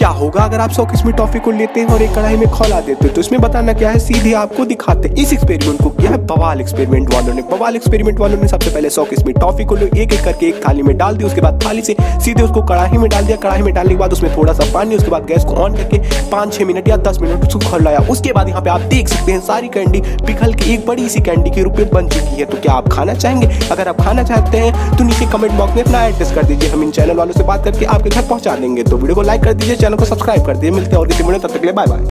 क्या होगा अगर आप 100 किस्म टॉफी को लेते हैं और एक कढ़ाई में खौला देते हैं। तो इसमें बताना क्या है, सीधे आपको दिखाते हैं। इस एक्सपेरिमेंट को किया है बवाल एक्सपेरिमेंट वालों ने। बवाल एक्सपेरिमेंट वालों ने सबसे पहले 100 किस्म टॉफी को एक एक करके एक थाली में डाल दी। उसके बाद थाली से सीधे उसको कढ़ाई में डाल दिया। कढ़ाई में डालने के बाद उसमें थोड़ा सा पानी, उसके बाद गैस को ऑन करके 5-6 मिनट या 10 मिनट उसको खौलाया। उसके बाद यहाँ पे आप देख सकते हैं सारी कैंडी पिघल के एक बड़ी सी कैंडी के रूप में बन चुकी है। तो क्या आप खाना चाहेंगे? अगर आप खाना चाहते हैं तो नीचे कमेंट बॉक्स में अपना एड्रेस कर दीजिए, हम इन चैनल वालों से बात करके आपके घर पहुंचा देंगे। तो वीडियो को लाइक कर दीजिए, चैनल को सब्सक्राइब कर दीजिए। मिलते हैं और किसी वीडियो, तब तक के लिए बाय बाय।